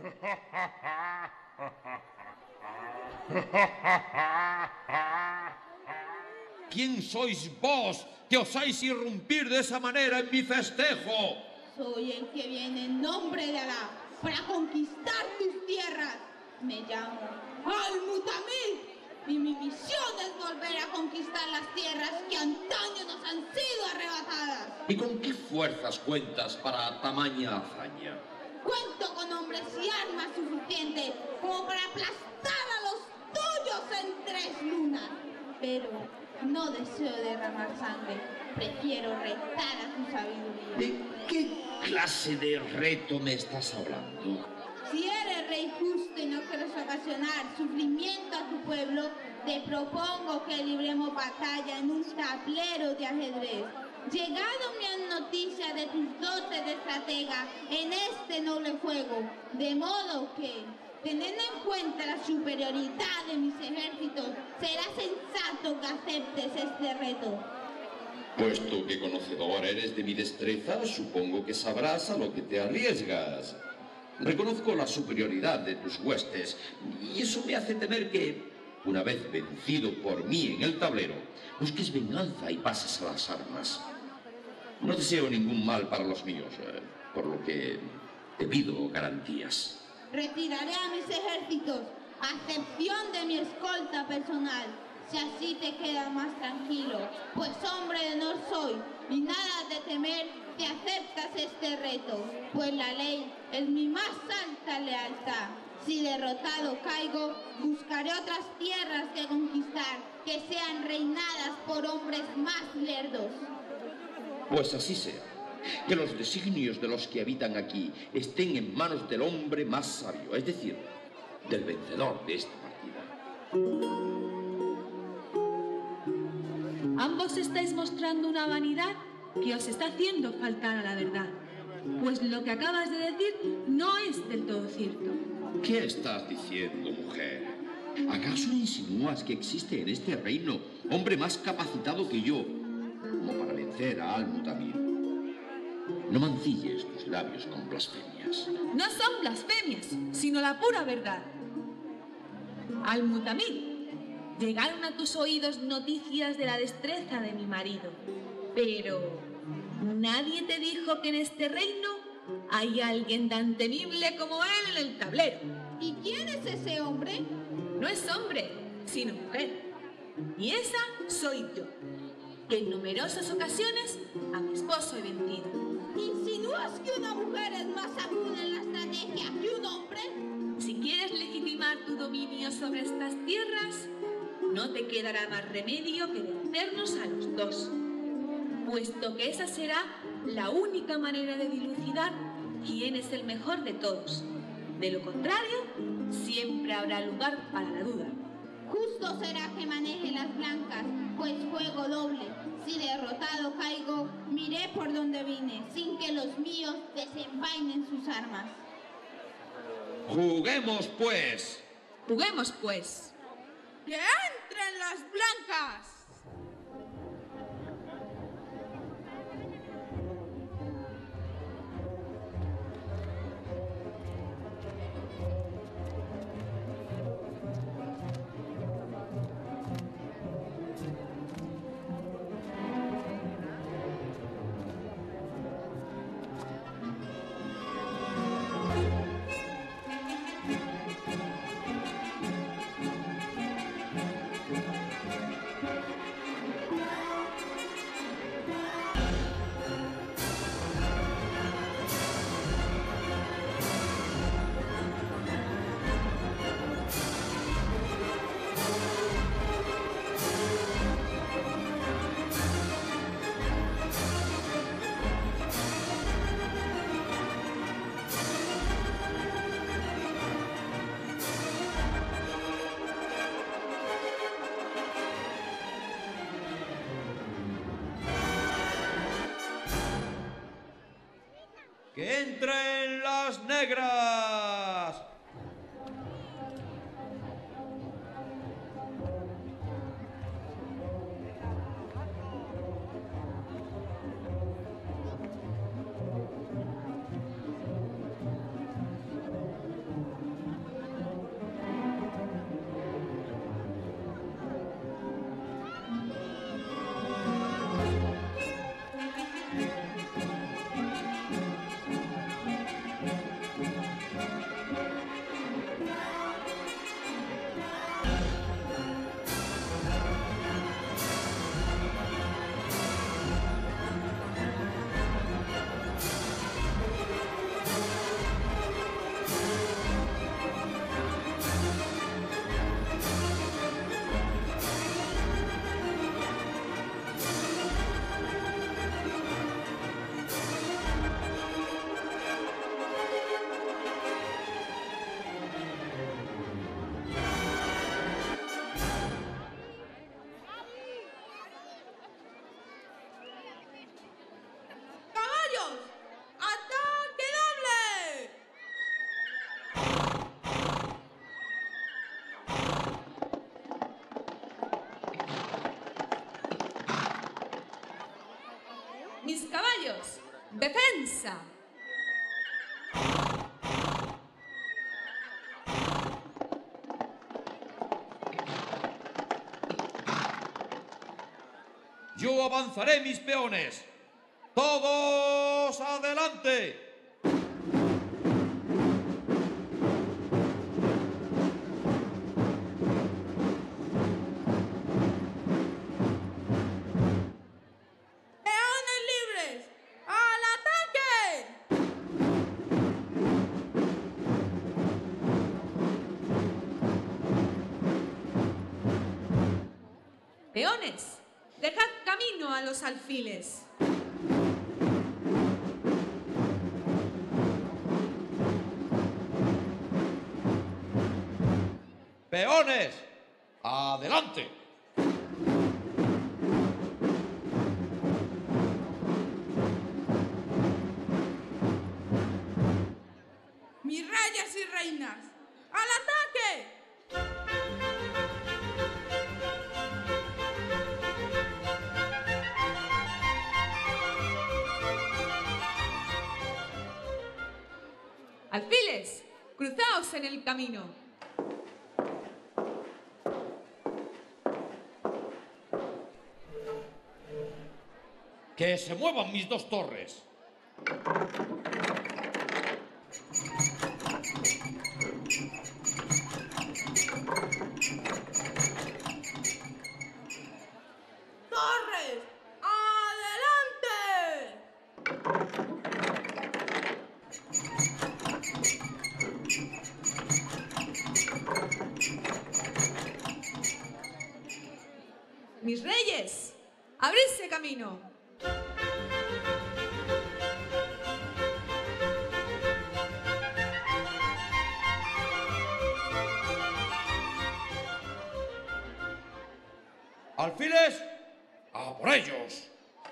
¿Quién sois vos que osáis irrumpir de esa manera en mi festejo? Soy el que viene en nombre de Alá para conquistar tus tierras. Me llamo Al-Mutamid y mi misión es volver a conquistar las tierras que antaño nos han sido arrebatadas. ¿Y con qué fuerzas cuentas para tamaña hazaña? Cuento con hombres y armas suficientes como para aplastar a los tuyos en 3 lunas. Pero no deseo derramar sangre. Prefiero retar a tu sabiduría. ¿De qué clase de reto me estás hablando? Si eres rey justo y no quieres ocasionar sufrimiento a tu pueblo, te propongo que libremos batalla en un tablero de ajedrez. Llegado me han noticia de tus dotes de estratega en este noble juego, de modo que, teniendo en cuenta la superioridad de mis ejércitos, será sensato que aceptes este reto. Puesto que conocedor eres de mi destreza, supongo que sabrás a lo que te arriesgas. Reconozco la superioridad de tus huestes, y eso me hace temer que, una vez vencido por mí en el tablero, busques venganza y pases a las armas. No deseo ningún mal para los míos, por lo que te pido garantías. Retiraré a mis ejércitos, a excepción de mi escolta personal, si así te quedas más tranquilo, pues hombre de honor soy, y nada de temer si aceptas este reto, pues la ley es mi más alta lealtad. Si derrotado caigo, buscaré otras tierras que conquistar, que sean reinadas por hombres más lerdos. Pues así sea. Que los designios de los que habitan aquí estén en manos del hombre más sabio, es decir, del vencedor de esta partida. Ambos estáis mostrando una vanidad que os está haciendo faltar a la verdad, pues lo que acabas de decir no es del todo cierto. ¿Qué estás diciendo, mujer? ¿Acaso insinúas que existe en este reino hombre más capacitado que yo como para vencer a Al-Mutamid? No mancilles tus labios con blasfemias. No son blasfemias, sino la pura verdad. Al-Mutamid, llegaron a tus oídos noticias de la destreza de mi marido, pero nadie te dijo que en este reino hay alguien tan temible como él en el tablero. ¿Y quién es ese hombre? No es hombre, sino mujer. Y esa soy yo, que en numerosas ocasiones a mi esposo he vencido. ¿Insinúas que una mujer es más aguda en la estrategia que un hombre? Si quieres legitimar tu dominio sobre estas tierras, no te quedará más remedio que vencernos a los dos, puesto que esa será la única manera de dilucidar quién es el mejor de todos. De lo contrario, siempre habrá lugar para la duda. Justo será que maneje las blancas, pues juego doble. Si derrotado caigo, miré por donde vine, sin que los míos desenvainen sus armas. ¡Juguemos, pues! ¡Juguemos, pues! ¡Que entren las blancas! ¡Que entren las negras! ¡Defensa! Yo avanzaré mis peones. ¡Todos adelante! ¡Peones libres! ¡Al ataque! Peones, dejad camino a los alfiles. ¡Peones! ¡Adelante! ¡Mis reyes y reinas! ¡Al ataque! Alfiles, cruzaos en el camino. ¡Que se muevan mis dos torres! ¡Torres! ¡Adelante! Mis reyes, abridse camino. ¡Alfiles! ¡A por ellos!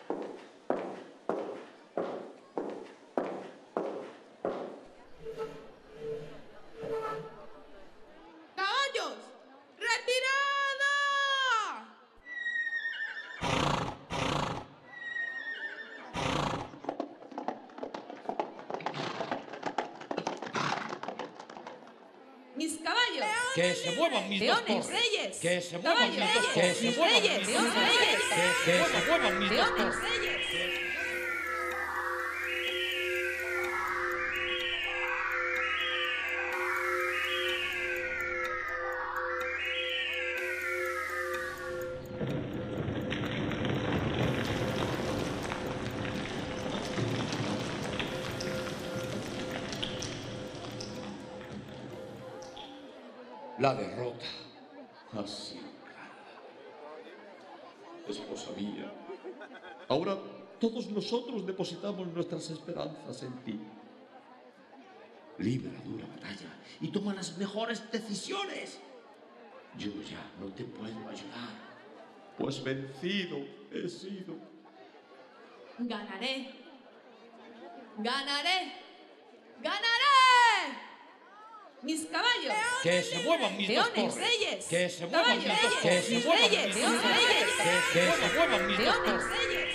¡Caballos! ¡Retirada! Mis caballos. ¡Que se muevan mis dos Peones, torres! reyes. ¡Que se muevan mis dos Caballos, torres! ¡Que se mis muevan reyes, mis mis dos torres! reyes. ¡Que se muevan mis dos Peones, torres! reyes. La derrota ha sido clara. Esposa mía, ahora todos nosotros depositamos nuestras esperanzas en ti. Libra dura batalla y toma las mejores decisiones. Yo ya no te puedo ayudar, pues vencido he sido. Ganaré. Ganaré. Ganaré. Mis caballos. ¡Que se muevan mis dos Peones, torres! reyes. ¡Que se muevan mis Caballos, dos torres! ¡Que reyes. se Mis muevan reyes, mis dos peones, torres! reyes. ¡Que se muevan mis dos Peones, torres! reyes.